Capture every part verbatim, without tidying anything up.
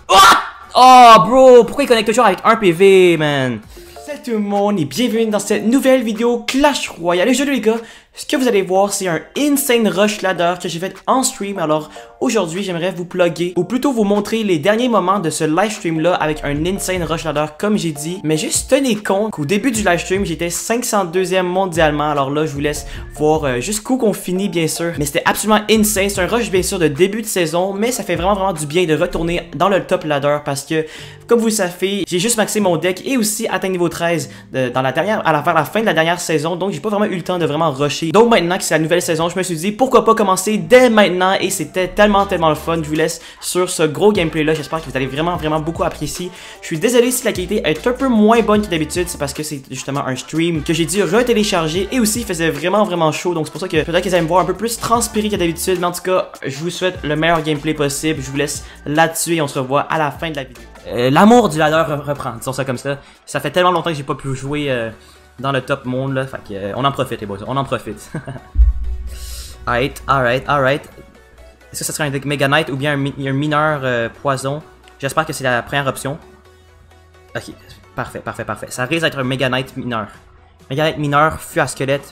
Oh! Oh, bro, pourquoi il connecte toujours avec un P V, man? Salut tout le monde et bienvenue dans cette nouvelle vidéo Clash Royale. Et aujourd'hui les gars, ce que vous allez voir c'est un insane rush ladder que j'ai fait en stream. Alors aujourd'hui j'aimerais vous plugger, ou plutôt vous montrer les derniers moments de ce live stream là avec un insane rush ladder comme j'ai dit. Mais juste tenez compte qu'au début du live stream j'étais cinq cent deuxième mondialement. Alors là je vous laisse voir euh, jusqu'où qu'on finit bien sûr. Mais c'était absolument insane, c'est un rush bien sûr de début de saison. Mais ça fait vraiment vraiment du bien de retourner dans le top ladder parce que comme vous le savez, j'ai juste maxé mon deck et aussi atteint niveau treize de, dans la dernière, à la, vers la fin de la dernière saison. Donc j'ai pas vraiment eu le temps de vraiment rusher. Donc maintenant que c'est la nouvelle saison, je me suis dit pourquoi pas commencer dès maintenant. Et c'était tellement tellement le fun. Je vous laisse sur ce gros gameplay là. J'espère que vous allez vraiment vraiment beaucoup apprécier. Je suis désolé si la qualité est un peu moins bonne que d'habitude. C'est parce que c'est justement un stream que j'ai dû retélécharger. Et aussi il faisait vraiment vraiment chaud. Donc c'est pour ça que peut-être que vous allez me voir un peu plus transpirer que d'habitude. Mais en tout cas, je vous souhaite le meilleur gameplay possible. Je vous laisse là-dessus et on se revoit à la fin de la vidéo. Euh, L'amour du ladder reprend, disons ça comme ça. Ça fait tellement longtemps que j'ai pas pu jouer euh, dans le top monde là, fait que euh, on en profite les boys, on en profite. Alright, alright, alright. Est-ce que ça serait un deck Mega Knight ou bien un, mi un mineur euh, poison? J'espère que c'est la première option. Ok, parfait, parfait, parfait. Ça risque d'être un Mega Knight mineur. Mega Knight mineur, fût à squelette.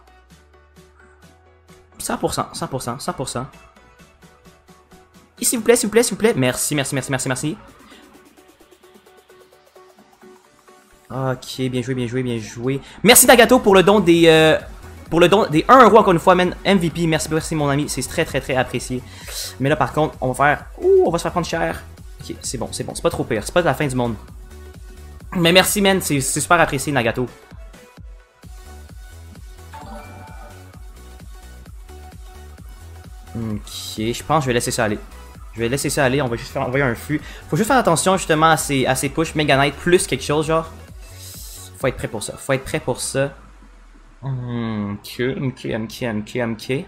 cent pour cent, cent pour cent, cent pour cent. Et s'il vous plaît, s'il vous plaît, s'il vous plaît. Merci, merci, merci, merci, merci. Ok, bien joué, bien joué, bien joué. Merci Nagato pour le don des euh, pour le don des un euro encore une fois, man. M V P, merci, merci mon ami, c'est très très très apprécié. Mais là par contre, on va faire, ouh, on va se faire prendre cher. Ok, c'est bon, c'est bon, c'est pas trop pire, c'est pas de la fin du monde. Mais merci, man, c'est super apprécié Nagato. Ok, je pense que je vais laisser ça aller. Je vais laisser ça aller, on va juste faire envoyer un fût. Faut juste faire attention justement à ces, à ces push Mega Knight plus quelque chose genre. Faut être prêt pour ça, faut être prêt pour ça. Hmm, ok, ok, ok, ok, ok.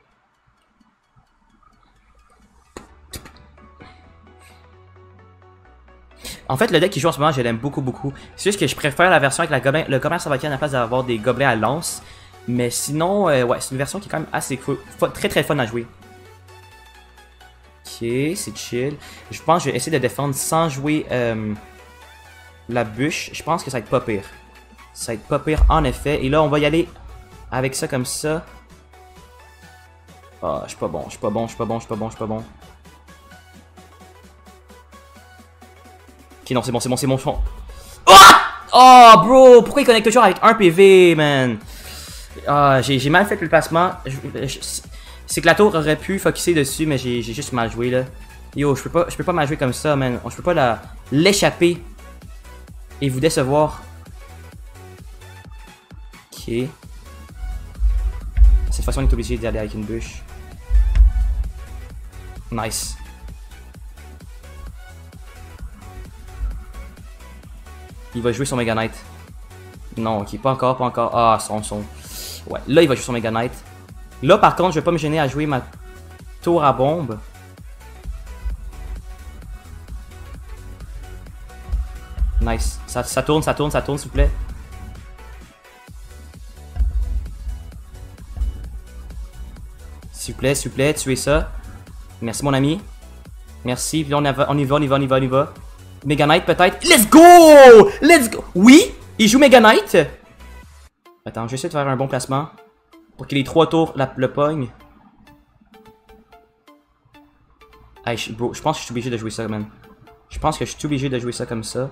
En fait, le deck qui joue en ce moment, je l'aime beaucoup, beaucoup. C'est juste que je préfère la version avec la gobelin, le gobelin Savakian à la place d'avoir des gobelins à lance. Mais sinon, euh, ouais, c'est une version qui est quand même assez cool, très très fun à jouer. Ok, c'est chill. Je pense que je vais essayer de défendre sans jouer euh, la bûche. Je pense que ça va être pas pire. Ça va être pas pire en effet. Et là, on va y aller avec ça comme ça. Ah, oh, je suis pas bon, je suis pas bon, je suis pas bon, je suis pas bon, je suis pas bon. Ok, non, c'est bon, c'est bon, c'est bon. Oh! Oh, bro, pourquoi il connecte toujours avec un P V, man? Ah, j'ai mal fait le placement. C'est que la tour aurait pu focusser dessus, mais j'ai juste mal joué, là. Yo, je peux pas, je peux pas mal jouer comme ça, man. Je peux pas la l'échapper et vous décevoir. Ok. Cette fois-ci, on est obligé d'y aller avec une bûche. Nice. Il va jouer son Mega Knight. Non, ok, pas encore, pas encore. Ah, son son. Ouais, là, il va jouer son Mega Knight. Là, par contre, je vais pas me gêner à jouer ma tour à bombe. Nice. Ça, ça tourne, ça tourne, ça tourne, s'il vous plaît. S'il vous plaît, s'il vous plaît, tuez ça. Merci, mon ami. Merci. Puis là, on y va, on y va, on y va, on y va, on y va. Mega Knight, peut-être. Let's go! Let's go! Oui! Il joue Mega Knight. Attends, je vais essayer de faire un bon placement. Pour qu'il ait trois tours, la, le pogne. Hey, je, bro, je pense que je suis obligé de jouer ça, man. Je pense que je suis obligé de jouer ça comme ça.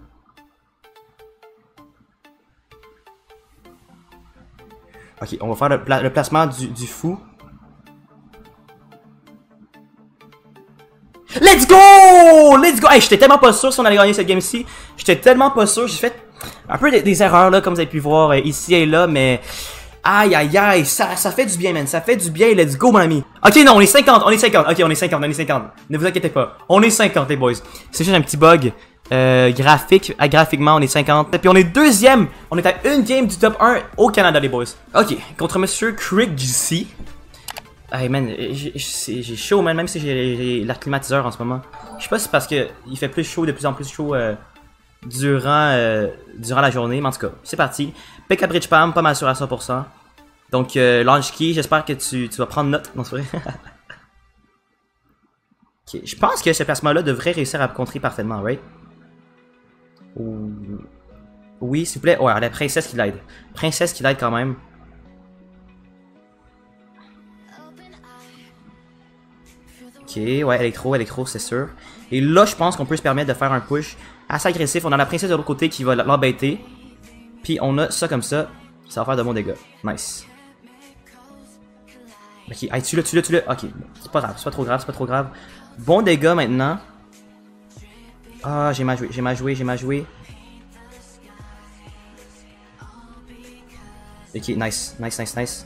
Ok, on va faire le, pla le placement du, du fou. Let's go! Let's go! Hey, j'étais tellement pas sûr si on allait gagner cette game-ci. J'étais tellement pas sûr. J'ai fait un peu des, des erreurs, là, comme vous avez pu voir euh, ici et là, mais... Aïe, aïe, aïe, ça, ça fait du bien, man. Ça fait du bien. Let's go, mon ami. Ok, non, on est cinquante. On est cinquante. Ok, on est cinquante. On est cinquante. Ne vous inquiétez pas. On est cinquante, les boys. C'est juste un petit bug euh, graphique. À, graphiquement, on est cinquante. Et puis, on est deuxième. On est à une game du top un au Canada, les boys. Ok, contre Monsieur Craig G. Hey, man, j'ai chaud, man. Même si j'ai l'air climatiseur en ce moment. Je sais pas si c'est parce que il fait plus chaud, de plus en plus chaud euh, durant, euh, durant la journée. Mais en tout cas, c'est parti. P K Bridge Pam, pas mal sûr à cent pour cent. Donc, euh, Launch Key, j'espère que tu, tu vas prendre note. Non, c'est vrai. Ok, je pense que ce placement-là devrait réussir à contrer parfaitement, right? Ouh. Oui, s'il vous plaît. Ouais, la princesse qui l'aide. Princesse qui l'aide quand même. Ok, ouais, électro, électro, c'est sûr. Et là, je pense qu'on peut se permettre de faire un push assez agressif. On a la princesse de l'autre côté qui va l'embêter. Puis on a ça comme ça. Ça va faire de bons dégâts. Nice. Ok, hey, tue-le, tue-le, tue-le. Ok, c'est pas grave, c'est pas trop grave, c'est pas trop grave. Bon dégâts maintenant. Ah, j'ai mal joué, j'ai mal joué, j'ai mal joué. Ok, nice, nice, nice, nice.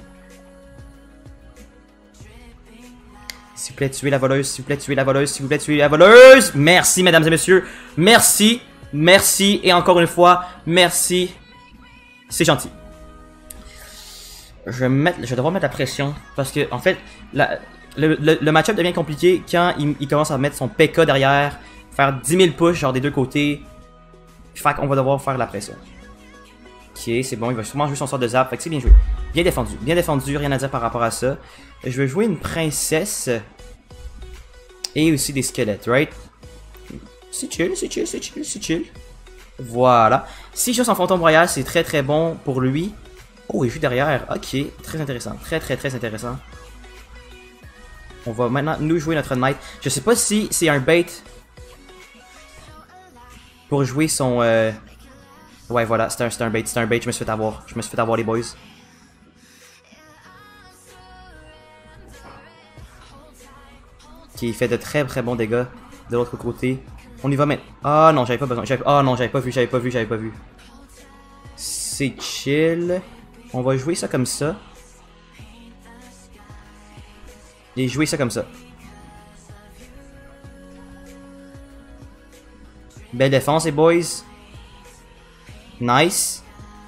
S'il vous plaît, tuez la voleuse, s'il vous plaît, tuez la voleuse, s'il vous plaît, tuez la voleuse. Merci, mesdames et messieurs. Merci, merci, et encore une fois, merci. C'est gentil. Je vais, mettre, je vais devoir mettre la pression, parce que, en fait, la, le, le, le match-up devient compliqué quand il, il commence à mettre son P K derrière, faire dix mille push, genre des deux côtés. Fait qu'on va devoir faire la pression. Ok, c'est bon, il va sûrement jouer son sort de zap, fait que c'est bien joué. Bien défendu, bien défendu, rien à dire par rapport à ça. Je vais jouer une princesse. Et aussi des squelettes, right? C'est chill, c'est chill, c'est chill, c'est chill. Voilà. Si je joue son fantôme royal, c'est très très bon pour lui. Oh, il joue derrière, ok, très intéressant, très très très intéressant. On va maintenant nous jouer notre knight. Je sais pas si c'est un bait pour jouer son... Euh... Ouais, voilà, c'est un, un bait, c'est un bait, je me suis fait avoir. Je me suis fait avoir, les boys. Ok, il fait de très très bons dégâts de l'autre côté. On y va maintenant. Ah non, j'avais pas besoin. Ah non, j'avais pas vu, j'avais pas vu, j'avais pas vu. C'est chill. On va jouer ça comme ça. Et jouer ça comme ça. Belle défense, les boys. Nice.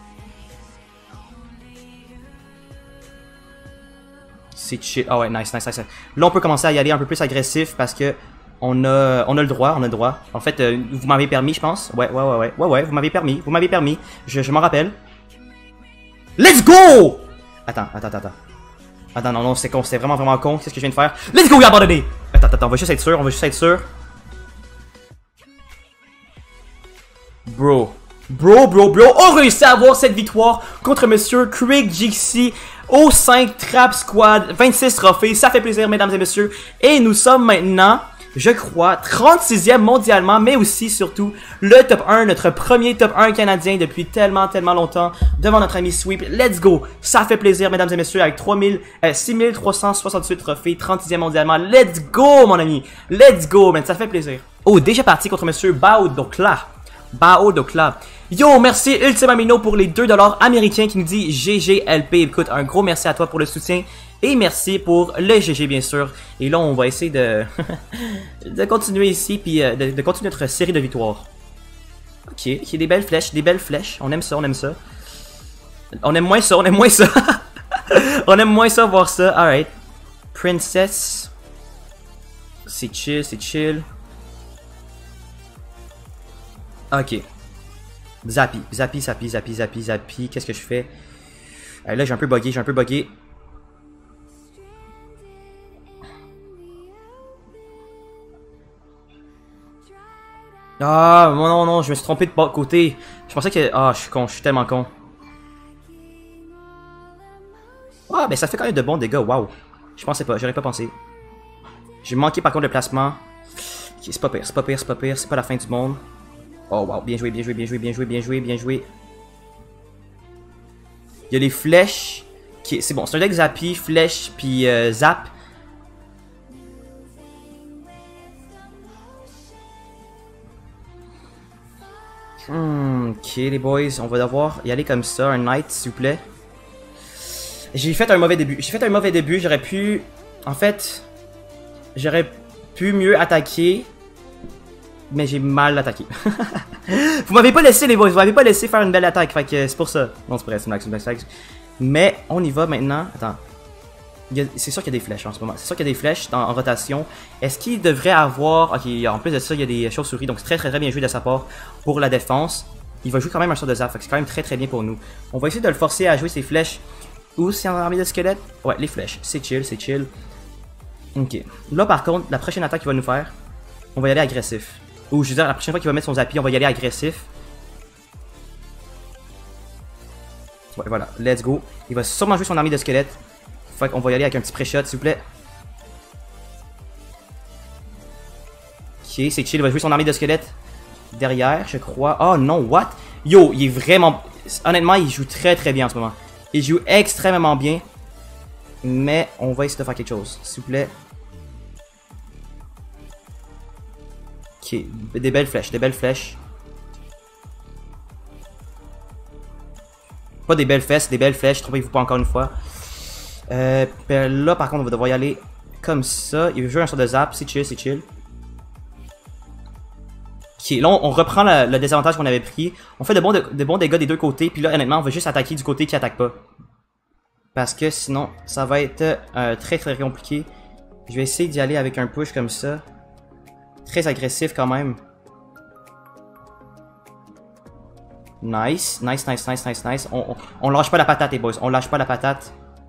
C'est chill. Ah ouais, nice, nice, nice. Là, on peut commencer à y aller un peu plus agressif parce que on a, on a le droit, on a le droit. En fait, euh, vous m'avez permis, je pense. Ouais, ouais, ouais, ouais, ouais, ouais, vous m'avez permis, vous m'avez permis. Je, je m'en rappelle. Let's go! Attends, attends, attends, attends. Attends, non, non, c'est con, c'est vraiment, vraiment con. Qu'est-ce que je viens de faire? Let's go, il a abandonné! Attends, attends, on va juste être sûr, on va juste être sûr. Bro. Bro, bro, bro, on réussit à avoir cette victoire contre Monsieur Craig Jixi au cinq Trap Squad, vingt-six trophées, ça fait plaisir mesdames et messieurs. Et nous sommes maintenant, je crois, trente-sixième mondialement, mais aussi, surtout, le top un, notre premier top un canadien depuis tellement, tellement longtemps, devant notre ami Sweep. Let's go! Ça fait plaisir mesdames et messieurs, avec trois mille, euh, six mille trois cent soixante-huit trophées, trente-sixième mondialement. Let's go mon ami! Let's go, man, ça fait plaisir. Oh, déjà parti contre Monsieur Bao Dokla. Bao Dokla. Yo, merci Ultimamino pour les deux dollars américains qui nous dit G G L P. Écoute, un gros merci à toi pour le soutien. Et merci pour le G G, bien sûr. Et là, on va essayer de, de continuer ici, puis de, de continuer notre série de victoires. Ok, il y a des belles flèches, des belles flèches. On aime ça, on aime ça. On aime moins ça, on aime moins ça. On aime moins ça, voir ça. Alright. Princess. C'est chill, c'est chill. Ok. Zappy, zappy, zappy, zappy, zappy, zappy. Qu'est-ce que je fais? Euh, là, j'ai un peu bugué, j'ai un peu bugué. Ah, non, non, non, je me suis trompé de côté. Je pensais que... Ah, je suis con, je suis tellement con. Ah, ben ça fait quand même de bons dégâts, waouh. Je pensais pas, j'aurais pas pensé. J'ai manqué par contre le placement. Ok, c'est pas pire, c'est pas pire, c'est pas pire, c'est pas la fin du monde. Oh wow, bien joué, bien joué, bien joué, bien joué, bien joué, bien joué. Il y a les flèches. Qui... C'est bon, c'est un deck Zappy, flèche, puis euh, zap. Hmm, ok les boys, on va devoir y aller comme ça, un knight s'il vous plaît. J'ai fait un mauvais début, j'ai fait un mauvais début, j'aurais pu... En fait, j'aurais pu mieux attaquer. Mais j'ai mal attaqué. Vous m'avez pas laissé les boys, vous m'avez pas laissé faire une belle attaque, fait que c'est pour ça. Non, c'est pas vrai, c'est une blague, c'est une blague. Mais on y va maintenant. Attends. C'est sûr qu'il y a des flèches en ce moment. C'est sûr qu'il y a des flèches en, en rotation. Est-ce qu'il devrait avoir... Ok, en plus de ça, il y a des chauves-souris, donc c'est très très très bien joué de sa part pour la défense. Il va jouer quand même un sort de zap, fait que c'est quand même très très bien pour nous. On va essayer de le forcer à jouer ses flèches. Ou c'est en armée de squelettes. Ouais, les flèches, c'est chill, c'est chill. Ok. Là, par contre, la prochaine attaque qu'il va nous faire, on va y aller agressif. Ou je veux dire, la prochaine fois qu'il va mettre son zappy, on va y aller agressif. Ouais, voilà. Let's go. Il va sûrement jouer son armée de squelettes. Fait qu'on va y aller avec un petit pré-shot, s'il vous plaît. Ok, c'est chill. Il va jouer son armée de squelettes derrière, je crois. Oh non, what? Yo, il est vraiment... Honnêtement, il joue très très bien en ce moment. Il joue extrêmement bien. Mais on va essayer de faire quelque chose, s'il vous plaît. Ok, des belles flèches, des belles flèches. Pas des belles fesses, des belles flèches, trompez-vous pas encore une fois. Euh, ben là, par contre, on va devoir y aller comme ça. Il veut jouer un sort de zap, c'est chill, c'est chill. Ok, là, on, on reprend la, le désavantage qu'on avait pris. On fait de bons, de, de bons dégâts des deux côtés. Puis là, honnêtement, on va juste attaquer du côté qui attaque pas. Parce que sinon, ça va être euh, très très compliqué. Je vais essayer d'y aller avec un push comme ça. Très agressif quand même. Nice, nice, nice, nice, nice, nice. On, on, on lâche pas la patate, les boys. On lâche pas la patate.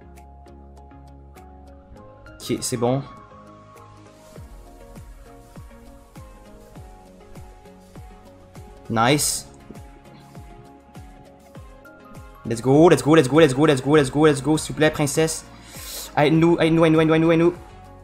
Ok, c'est bon. Nice. Let's go, let's go, let's go, let's go, let's go, let's go, let's go, s'il vous plaît, princesse. Aide-nous, aide-nous, aide-nous, aide-nous, aide-nous, aide-nous.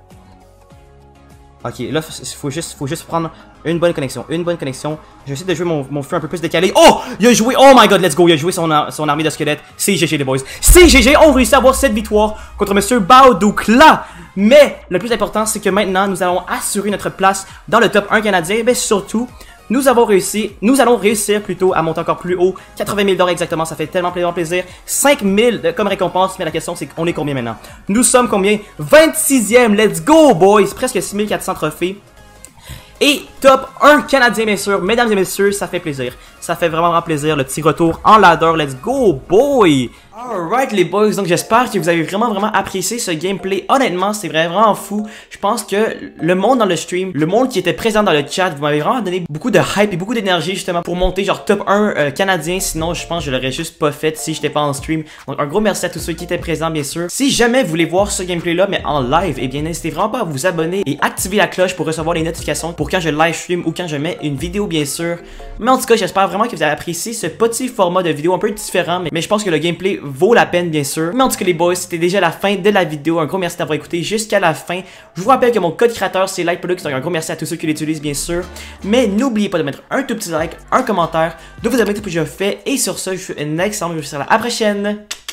Ok, là, il faut juste, faut juste prendre une bonne connexion, une bonne connexion. Je vais essayer de jouer mon, mon feu un peu plus décalé. Oh! Il a joué, oh my god, let's go, il a joué son, son armée de squelettes. C'est G G, les boys. C'est G G, on réussit à avoir cette victoire contre Monsieur Baodoukla. Mais, le plus important, c'est que maintenant, nous allons assurer notre place dans le top un canadien. Mais surtout, nous avons réussi, nous allons réussir plutôt à monter encore plus haut. quatre-vingt mille dollars exactement, ça fait tellement plaisir. cinq mille comme récompense, mais la question c'est qu'on est combien maintenant? Nous sommes combien? vingt-sixième, let's go boys! Presque six mille quatre cents trophées. Et top un canadien bien sûr, mesdames et messieurs, ça fait plaisir. Ça fait vraiment, vraiment plaisir, le petit retour en ladder, let's go boy! Alright les boys, donc j'espère que vous avez vraiment vraiment apprécié ce gameplay. Honnêtement, c'est vraiment fou. Je pense que le monde dans le stream, le monde qui était présent dans le chat, vous m'avez vraiment donné beaucoup de hype et beaucoup d'énergie justement pour monter genre top un euh, canadien. Sinon, je pense que je l'aurais juste pas fait si j'étais pas en stream. Donc un gros merci à tous ceux qui étaient présents bien sûr. Si jamais vous voulez voir ce gameplay là mais en live, eh bien n'hésitez vraiment pas à vous abonner et activer la cloche pour recevoir les notifications pour quand je live stream ou quand je mets une vidéo bien sûr. Mais en tout cas, j'espère vraiment que vous avez apprécié ce petit format de vidéo un peu différent, mais, mais je pense que le gameplay vaut la peine bien sûr. Mais en tout cas les boys, c'était déjà la fin de la vidéo. Un gros merci d'avoir écouté jusqu'à la fin. Je vous rappelle que mon code créateur c'est LikeProducts, donc un gros merci à tous ceux qui l'utilisent bien sûr. Mais n'oubliez pas de mettre un tout petit like, un commentaire, de vous abonner si ce que je fais. Et sur ce, je vous souhaite une excellente journée. À la prochaine.